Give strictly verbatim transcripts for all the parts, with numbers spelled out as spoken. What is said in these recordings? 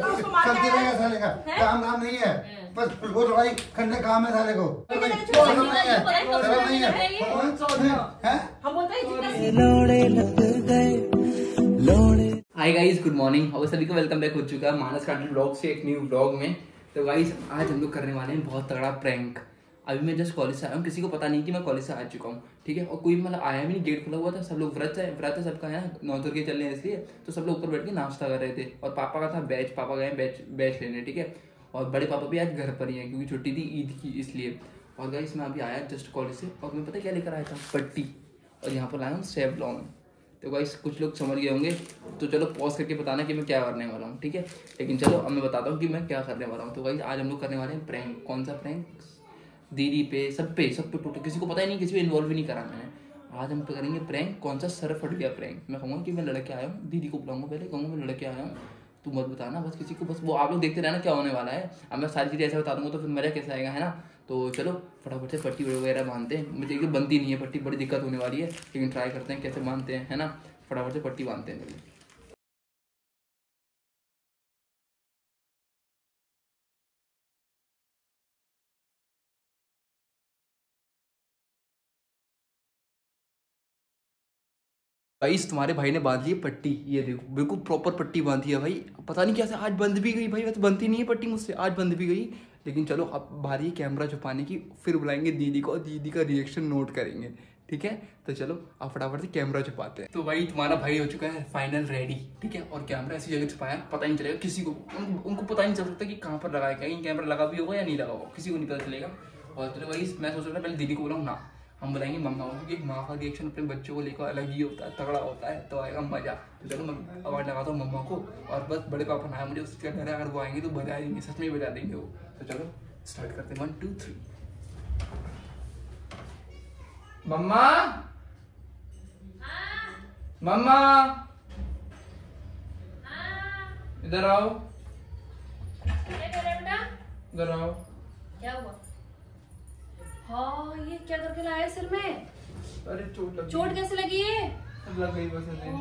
चलती रहेगा साले का काम नाम नहीं है, बस वो लड़ाई करने काम है साले को। शर्म नहीं है, शर्म नहीं है। Hi guys, good morning. और सभी को वेलकम बैक हो चुका है मानस कार्टून ब्लॉग से एक न्यू ब्लॉग में। तो गाइस आज हम लोग करने वाले हैं बहुत तगड़ा प्रैंक। अभी मैं जस्ट कॉलेज से आया हूँ, किसी को पता नहीं कि मैं कॉलेज से आ चुका हूँ, ठीक है। और कोई मतलब आया भी नहीं, गेट खुला हुआ था, सब लोग व्रत है व्रत है सबका है, नौ दुर्ग के चल रहे हैं इसलिए। तो सब लोग ऊपर बैठ के नाश्ता कर रहे थे और पापा का था बैच, पापा गए बैच बैच लेने, ठीक है। और बड़े पापा भी आज घर पर ही हैं क्योंकि छुट्टी थी ईद की इसलिए। और गाइस मैं अभी आया जस्ट कॉलेज से और मैं पता क्या लेकर आया था, पट्टी। और यहाँ पर लाया हूँ सेवलॉन। तो गाइस कुछ लोग समझ गए होंगे, तो चलो पॉज करके बताना कि मैं क्या करने वाला हूँ, ठीक है। लेकिन चलो अब मैं बताता हूँ कि मैं क्या करने वाला हूँ। तो गाइस आज हम लोग करने वाले हैं प्रैंक। कौन सा प्रैंक? दीदी पे, सब पे, सब पे टोटल, किसी को पता ही नहीं, किसी को इन्वॉल्व भी नहीं करा मैंने। आज हम पे करेंगे प्रैंक। कौन सा? सर फट गया प्रैंक। मैं कहूँगा कि मैं लड़के आया हूँ, दीदी को बुलाऊंगा पहले, कहूँगा मैं लड़के आया हूँ, तू मत बताना बस किसी को, बस वो आप लोग देखते रहना क्या होने वाला है। अब मैं सारी चीज़ें ऐसे बता दूँगा तो फिर मजा कैसे आएगा, है ना। तो चलो फटाफट से पट्टी वगैरह बांधते हैं। मुझे एक बनती नहीं है पट्टी, बड़ी दिक्कत होने वाली है, लेकिन ट्राई करते हैं कैसे बांधते हैं, है ना। फटाफट से पट्टी बांधते हैं मेरी। गाइस तुम्हारे भाई ने बांध ली पट्टी, ये देखो बिल्कुल प्रॉपर पट्टी बांधी है भाई। पता नहीं कैसे आज बंद भी गई भाई, वैसे बनती नहीं है पट्टी मुझसे, आज बंद भी गई। लेकिन चलो अब बारी है कैमरा छुपाने की, फिर बुलाएंगे दीदी को और दीदी का रिएक्शन नोट करेंगे, ठीक है। तो चलो आप फटाफट से कैमरा छुपाते हैं। तो भाई तुम्हारा भाई हो चुका है फाइनल रेडी, ठीक है। और कैमरा ऐसी जगह छुपाया पता नहीं चलेगा किसी को, उन, उनको पता नहीं चल सकता कि कहाँ पर लगाया, कहीं कैमरा लगा भी होगा या नहीं लगा होगा, किसी को नहीं पता चलेगा। और चलो भाई मैं सोच रहा था पहले दीदी को बुलाऊँ ना, हम बुलाएंगे मम्मा को, क्योंकि माँ का रिएक्शन अपने बच्चों को लेकर अलग ही होता है, तगड़ा होता है, तो आएगा मजा। तो चलो मैं आवाज़ लगाता हूँ मम्मा को। और बस बड़े पापा ना, मुझे उसका डर है, अगर वो आएंगे तो बजा देंगे, सच में ही बजा देंगे वो। तो चलो स्टार्ट करते हैं, one two three. Mamma, mamma इधर आओ, इधर आओ। क्या हुआ? हाँ ये क्या करके लाया सिर में? अरे चोट लगी। चोट कैसे लगी है? लग गई बस ऐसे।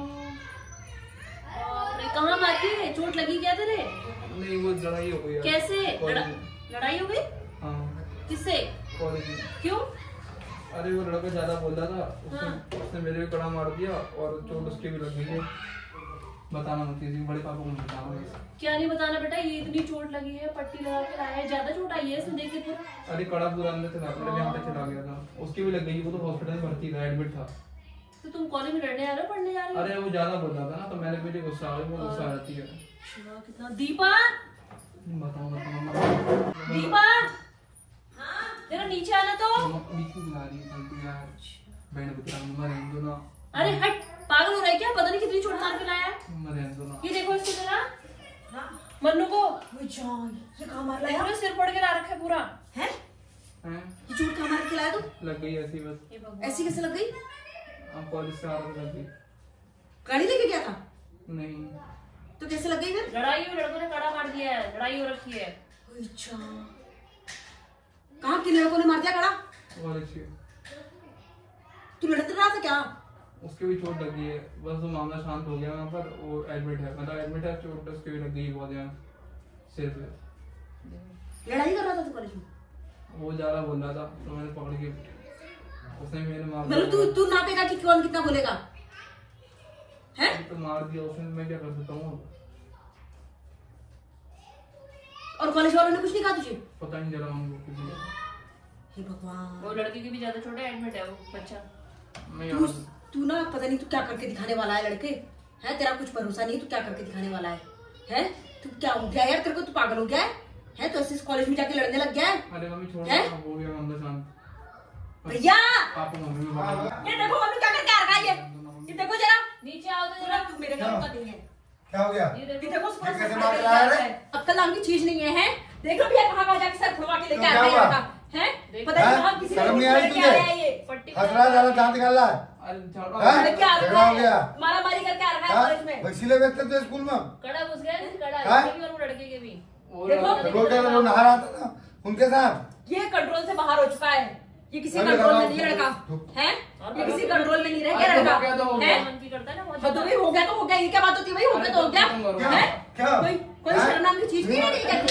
अरे कहाँ मारती है? चोट लगी क्या तेरे? नहीं वो लड़ाई हो गई। कैसे? लड़ा... लड़ाई हो गई? हाँ। किससे? कॉलेज में। क्यों? अरे वो लड़का ज्यादा बोल रहा था, उसने, हाँ। उसने मेरे को कड़ा मार दिया और चोट उसके भी लग गई है। बताना मत किसी बड़े पापा को बताना। क्या नहीं बताना बेटा, ये इतनी चोट लगी है, पट्टी लगा के लाया है, ज्यादा चोट आई है इसमें, देख के पूरा। अरे कड़ा पूरा अंदर से मेरे यहाँ पे चला गया था, उसकी भी लग गई, वो तो हॉस्पिटल में भर्ती था, एडमिट था। तो तुम कॉलेज में लड़ने आ रहे हो, पढ़ने जा रहे हो? अरे वो ज्यादा बोल रहा था ना, तो मैंने मुझे गुस्सा आ गया, गुस्सा आ जाती है। कितना दीपा, बताओ बताओ दीपा, जरा नीचे आना तो। बीच में बुला रही है यार, बहन पुत्र मम्मा रहने दो ना। अरे हट, पागल हो रहा है क्या? पता नहीं कितनी चोट मार के लाया है। मम्मा रहने दो ना। ये देखो इसको जरा, मन्नू को ये कहाँ मार लाया? देखो सिर फोड़ के ला रखा है पूरा, है? हैं? ये चोट कहाँ मार के लाया तू? लग गई ऐसी बस। ऐसी कैसे लग गई? आप कॉलेज से आ रहे लग गई। गाड़ी लेके गया था? नहीं। तो कैसे लग गई फिर? लड़ाई हुई, लड़कों ने कड़ा मार दिया है, लड़ाई हो रखी है। अच्छा, कहाँ के लड़कों ने मार दिया कड़ा? कॉलेज से। तू लड़ते रहा था क्या? उसके भी चोट लगी है, बस वो मामला शांत हो गया वहाँ पर, वो एडमिट है, मतलब एडमिट है, चोट उसके भी लग गई बहुत यहाँ सिर पे। लड़ाई कर रहा था तू कॉलेज में? वो ज्यादा बोल रहा था तो मैंने पकड़ के, उसने मेरे मार दिया। तू तू नापेगा कि कौन कितना बोलेगा, है? तो मार दिया उसने, मैं क्या कर सकता हूँ। और कॉलेज वालों ने कुछ नहीं कहा तुझे? पता नहीं चला हमको किसी को। हे भगवान, वो लड़की की भी ज्यादा छोटा एडमिट है वो बच्चा। मैं तू ना पता नहीं तू क्या करके दिखाने वाला है लड़के, है? तेरा कुछ भरोसा नहीं, तू क्या करके दिखाने वाला है, है? तू क्या हो गया यार, तेरे को तू पागल हो गया है, है? तो ऐसे कॉलेज में जाके लड़ने लग गया है? अरे मम्मी छोड़, हो गया मामला शांत। भैया पापा मम्मी में बता, ये देखो मम्मी क्या करके आ रखा है, ये ये देखो जरा नीचे आओ तो जरा, तू मेरे घर का नहीं है। क्या हो गया? ये देखो कैसे मार के लाया रे? अक्ल नाम की चीज नहीं है, हैं? देख लो भैया कहाँ कहाँ जाके सर खुलवा के लेके आ रहा है लड़का, हैं? पता नहीं कहाँ किसी शर्म नहीं आई तुझे? हंसरा ज्यादा दांत निकाल रहा है। झगड़ा हो गया, मारामारी करके आ रहा है कॉलेज में। वसीले बेचते थे स्कूल में, कड़ा घुस गया, कड़ा लड़के के भी। देखो वो नहा रहा था ना उनके साथ, ये कंट्रोल से बाहर हो चुका है, ये किसी कंट्रोल में नहीं है लड़का, है? ये किसी कंट्रोल में नहीं रह गया लड़का, है? तो भाई हो गया तो हो गया, ये क्या बात होती है भाई, हो गया तो हो गया, है? कोई शर्म नाम की चीज नहीं है क्या?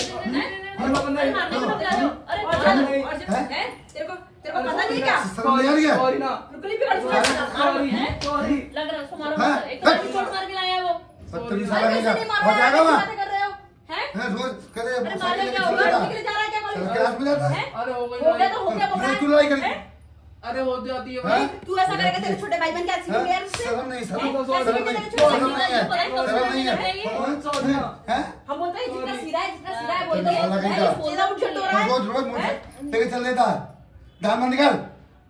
तेरे को तेरे को पता नहीं क्या? शर्म नहीं आ रही है? सॉरी ना, बिल्कुल ही बिगड़ चुका है। Sorry sorry. लग रहा है उसको मारो मत। एक तो चोट मार के लाया है वो। बदतमीज साला कहीं का हो जाएगा वहाँ। कर रहे हो हैं? हैं रोज करे अरे मारे क्या होगा? निकल जा रहा है क्या चल कॉलेज? क्लास में जाता है। अरे हो गई हो गया तो हो गया बोल रहा क्यों लड़ाई करी? है। अरे हो जाती है हैं? भाई। तू ऐसा करेगा तेरे छोटे भाई बहन क्या सीख लिया उससे? शर्म नहीं शर्म हैं? शर्म नहीं कैसे शर्म बोलते नहीं हैं? है शर्म नहीं है हैं? हम बोलते हैं जितना सीधा है जितना सीधा है बोलते हैं साला कहीं का। सीधा उठ हो रहा है। रोज रोज मुझे लेके चल देता है। दाम मत निकाल।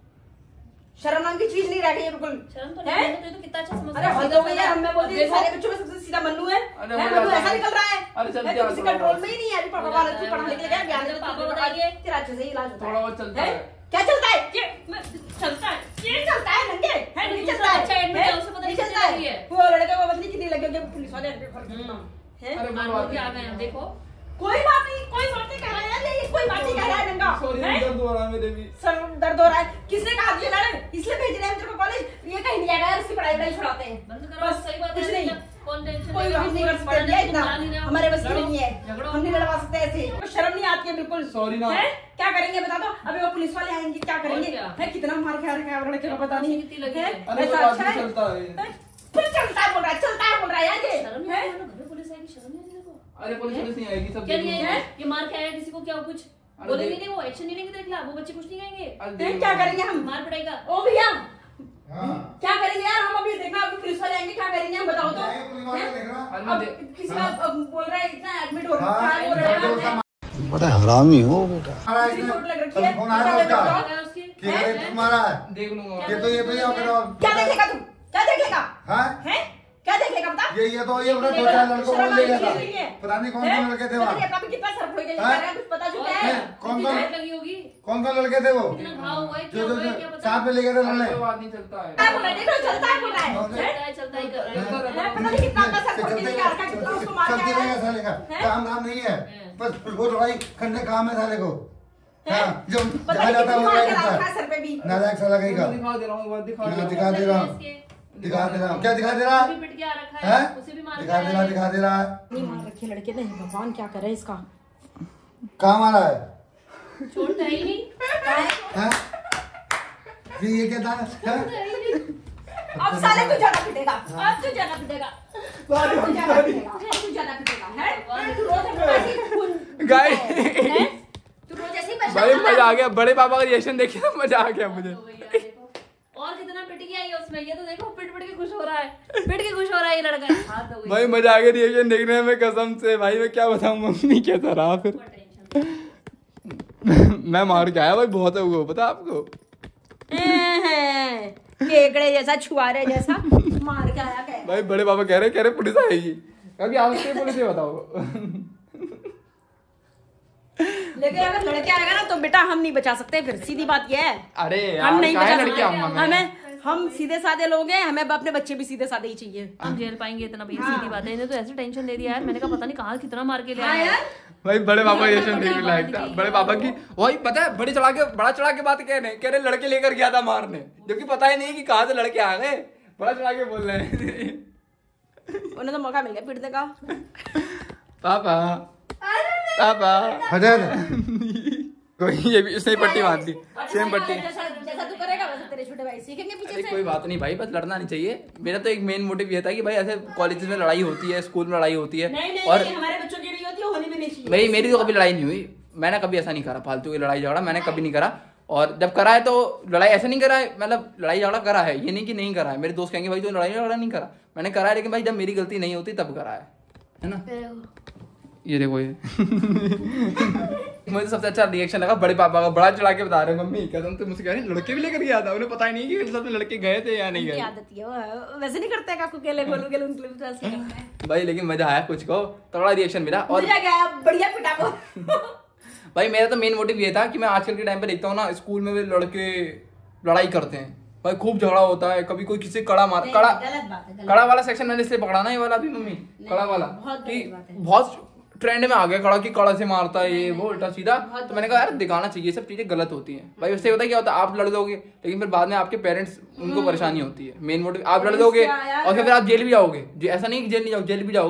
शर्म नाम की चीज नहीं रह गई है बिल्कुल। शर्म तो हैं? नहीं है, तो ये तो कितना अच्छा समझ अरे हद हो गई यार, हम मैं बोलती हूँ देखो, सारे बच्चों में सबसे सीधा मन्नू है। अरे हैं, मजा मन्नू आता ऐसा है। निकल रहा है। अरे चल हैं, जा, तो किसी थोड़ा कंट्रोल बहुत। में ही नहीं है। अभी पापा मजा वाला आता तू है, पढ़ा लिख मजा गया आता है। ज्ञान देता पापा है, बताइए। तेरा अच्छे से इलाज होता है। थोड़ा बहुत चलता हैं? है। क्या चलता है? ये मैं- चलता है। ये चलता है नंगे हैं, नहीं दूसरा चलता है। बच्चा admit है, उसे पता नहीं नहीं चलता कितनी लगी है। है। वो लड़के को पता नहीं कितनी लगी होगी, पुलिस वाले हैं? अरे मान बोलो लो कि आ गए हैं, देखो। कोई बात नहीं, कोई बात नहीं कह रहा है यार, ये कोई बात नहीं कह रहा है नंगा। सॉरी हैं? दर्द हो रहा है मेरे भी। सर दर्द हो रहा है। किसने कहा तुझे लड़े? इसलिए भेज रहे हैं हम तेरे को कॉलेज। ये कहीं नहीं आएगा यार, उसकी पढ़ाई वढ़ाई छुड़ाते हैं। बंद करो, बस सही बात कुछ है। नहीं। कौन टेंशन कोई लेगा? हम नहीं कर पढ़ने सकते भैया तुम इतना, ध्यान ही नहीं। हमारे बस की लड़ो, नहीं है। झगड़ो। हम नहीं लड़वा सकते ऐसे। को शर्म नहीं आती है बिल्कुल। सॉरी ना। हैं? क्या करेंगे बता दो? अभी वो पुलिस वाले आएंगे क्या करेंगे? क्या? है कितना मार खा रखा है लड़के को पता नहीं। कितनी लगी हैं? है? अरे ऐसा कोई बात अच्छा नहीं, है? चलता है। हैं? फिर चलता है बोल रहा है, चलता है बोल रहा है यार ये। शर्म नहीं हैं? आती है, घर में पुलिस आएगी, शर्म नहीं आती देखो। अरे पुलिस पुलिस नहीं आएगी, सब क्या देख नहीं लो। आएगा? ये मार के आया किसी को क्या कुछ अरे बोलेंगे देख- नहीं, वो एक्शन नहीं लेंगे तेरे खिलाफ, वो बच्चे कुछ नहीं कहेंगे। अरे हैं? देख क्या लो। करेंगे हम? मार पड़ेगा। ओ भैया हाँ। क्या करेंगे यार हम? अभी देखना अभी पुलिस वाले आएंगे, क्या करेंगे हम बताओ तो? जाएंगे पुलिस वाले हैं? देख रहा। अरे मैं अब दे- किसी का अब बोल रहा है इतना एडमिट हो रहा हाँ, है, हो रहा जो है। उसका बड़ा हरामी हो बेटा। मारा है किसी इसने। चोट लग रखी है। फोन आया था क्या उसका। लगा उसकी कि अरे तुम्हारा है। देख लूंगा। ये तो ये तो ये करो। क्या देखेगा तू? क्या देखेगा? हाँ? हैं? क्या देखेगा बता? ये ये तो ये अपना दो चार लड़कों को शर्म ले गया आती था। नहीं है। पता नहीं कौन हैं? कौन लड़के थे पता नहीं वहाँ। अपना भी कितना सर फोड़ के लेके हाँ? आ रहा है, कुछ पता चुका और है? हैं? कौन कितनी कौन चोट लगी होगी, कौन कौन लड़के थे वो? कितना घाव हुआ है, क्या जो जो हुआ है, जो क्या पता। साथ में ले गए थे अरे लड़ने। कोई बात नहीं, चलता है। क्या बोल रहा है? देख लो चलता है बोल रहा है। और- हैं? चलता है, चलता ही कर रहा है। हैं? पता नहीं कितना अपना सर फोड़ के लेके आ रखा है, कितना उसको मार के चलती आया रहेगा है। साले का हैं? काम धाम नहीं है। बस रोज लड़ाई करने का काम है साले को। हैं? हाँ, जो पता जहाँ नहीं जाता है कितनी वो मार क्या के करता रखा है है। सर पे भी। नालायक साला कहीं का। मैं दिखा दे रहा हूँ, एक बार दिखा हाँ, दे रहा हूँ। दिखा दे रहा हूँ। दिखा दे रहा हूँ। क्या दिखा दे रहा उसे है? भी पिट के आ रखा हैं? है, उसे भी मार के दिखा दे रहा आया दिखा दे रहा है। नहीं मार रखे लड़के ने, भगवान क्या करे इसका। कहाँ मारा है? है। चोट तो है ही नहीं। हैं? ये ये क्या था? हैं? अब साले तू ज्यादा पिटेगा, अब तू ज्यादा पिटेगा, अब तू ज्यादा पिटेगा, अब तू ज्यादा पिटेगा, हैं? तू रोज अपने पास ही खून गाइस। हैं? तू रोज ऐसे ही परेशान भाई करता है। मजा आ गया, बड़े पापा का रिएक्शन देखिए ना, मजा आ गया मुझे। हो गई यार, देखो। और कितना पिट गया ये उसमें, ये तो देखो पिट पिट के खुश हो रहा है, पिट के खुश हो रहा है ये लड़का। हाथ हो गई। भाई मजा आ गया रिएक्शन देखने में, कसम से भाई मैं क्या बताऊं, मम्मी कैसा रहा फिर। कोई टेंशन मैं मार के आया भाई, बहुत है वो, पता आपको। हैं, केकड़े जैसा छुआरे जैसा मार के आया कह। भाई बड़े पापा कह रहे कह रहे पुलिस आएगी। अभी आप उसके पुलिस से बताओ। लेकिन अगर लड़के आएगा ना तो बेटा हम नहीं बचा सकते, फिर सीधी बात ये है। अरे हम नहीं काहे बचा लड़के आऊंगा सकते, मैं? हमें हम सीधे साधे लोग हैं, हमें अपने बच्चे भी सीधे साधे ही चाहिए। हम झेल पाएंगे इतना भैया, हाँ। सीधी बात है। इन्हें तो ऐसे टेंशन दे दिया यार, मैंने कहा पता नहीं कहाँ कितना मार के ले हाँ आया यार, भाई बड़े पापा बड़े रिएक्शन पापा देखने की लायक बात था। की। बड़े पापा की वही पता है, बड़ी चढ़ा के बड़ा चढ़ा के बात कह रहे कह रहे लड़के लेकर गया था मारने, जबकि पता ही नहीं कि कहाँ से लड़के आ गए। बड़ा चढ़ा के बोल रहे हैं। उन्हें तो मौका मिल गया पिटने का। पापा पापा हजर कोई ये भी उसने पट्टी बांध दी, सेम पट्टी। जैसा जैसा तू करेगा वैसे तेरे छोटे भाई सीखेंगे अरे पीछे से। कोई बात नहीं भाई, बस लड़ना नहीं चाहिए। मेरा तो एक मेन मोटिव ये था कि भाई ऐसे कॉलेज में लड़ाई होती है, स्कूल में लड़ाई होती है, नहीं नहीं और नहीं, हमारे बच्चों की नहीं होती, होनी भी नहीं चाहिए। भाई मेरी तो कभी लड़ाई नहीं हुई। मैंने कभी ऐसा नहीं करा, फालतू की लड़ाई झगड़ा मैंने कभी नहीं करा। और जब करा है तो लड़ाई ऐसे नहीं करा है, मतलब लड़ाई झगड़ा करा है, ये नहीं कि नहीं करा है। मेरे दोस्त कहेंगे भाई तो लड़ाई झगड़ा नहीं करा, मैंने करा है, लेकिन भाई जब मेरी गलती नहीं होती तब करा है, है ना। ये देखो ये मुझे सबसे अच्छा रिएक्शन लगा बड़े पापा का, बड़ा चढ़ा के बता रहे मम्मी कसम से मुझसे कह रहे लड़के भी लेकर गया था, उन्हें पता ही नहीं कि सब लड़के गए थे या नहीं उनकी गए। आदत ही है, वो वैसे नहीं करते काकू केले गोलू केले उनके लिए ऐसे करते हैं। भाई लेकिन मजा आया कुछ को, तगड़ा रिएक्शन मेरा। और मजा गया बढ़िया पिटा को। भाई मेरा तो मेन मोटिव ये था कि मैं आजकल के टाइम पे देखता हूँ ना, स्कूल में भी लड़के लड़ाई करते हैं भाई, खूब झगड़ा होता है, कभी कोई किसी कड़ा मार नहीं, कड़ा गलत बात है, गलत कड़ा वाला सेक्शन मैंने इसलिए पकड़ा ना, ये वाला भी मम्मी कड़ा वाला बहुत कि गलत बात है। बहुत ट्रेंड में आ गया कड़ा की, कड़ा से मारता है ये नहीं, वो नहीं, उल्टा सीधा। बहुत तो मैंने कहा यार दिखाना चाहिए, ये सब चीजें गलत होती हैं भाई। उससे होता है क्या होता है, आप लड़ दोगे लेकिन फिर बाद में आपके पेरेंट्स उनको परेशानी होती है। मेन मोटिव आप लड़ दोगे क्या यार? और फिर आप जेल भी जाओगे। जे- ऐसा नहीं कि जेल नहीं जाओगे, जेल भी जाओगे।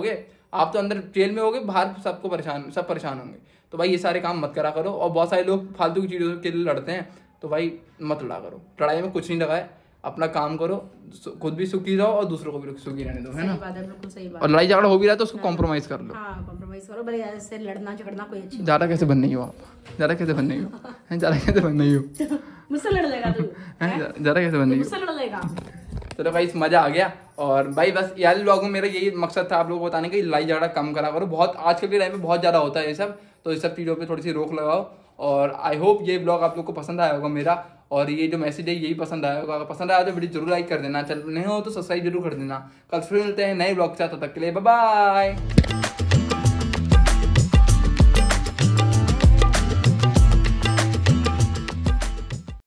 आप तो अंदर जेल में होगे, बाहर सबको परेशान सब परेशान होंगे। तो भाई ये सारे काम मत करा करो। और बहुत सारे लोग फालतू की चीज़ों के लिए लड़ते हैं, तो भाई मत लड़ा करो। लड़ाई में कुछ नहीं लगा है, अपना काम करो, खुद भी सुखी रहो और दूसरों को भी सुखी रहने दो, है ना। बिल्कुल सही बात। और लड़ाई झगड़ा हो भी रहा है तो उसको कॉम्प्रोमाइज कर लो। हाँ कॉम्प्रोमाइज करो, बड़े ऐसे लड़ना झगड़ना कोई अच्छी ज़्यादा कैसे बन नहीं हो आप, ज़्यादा कैसे बन नहीं हो, ज़्यादा कैसे बन नहीं हो, मुझसे लड़ लेगा तू, ज़्यादा कैसे बन नहीं हो। मुझसे लड़ लेगा। चलो भाई मजा आ गया। और भाई बस यार व्लॉग में मेरा यही मकसद था आप लोगों को बताने का, लड़ाई झगड़ा कम करा करो। बहुत आजकल के टाइम में बहुत ज़्यादा होता है ये सब, तो इस सब चीज़ों पे थोड़ी सी रोक लगाओ। और आई होप ये ब्लॉग आप लोग को पसंद आया होगा मेरा, और ये जो मैसेज है यही पसंद आया होगा। अगर पसंद आया तो वीडियो जरूर लाइक कर देना, चल नहीं हो तो सब्सक्राइब जरूर कर देना। कल फिर मिलते हैं नए ब्लॉग के साथ, तब तक के लिए बाय बाय।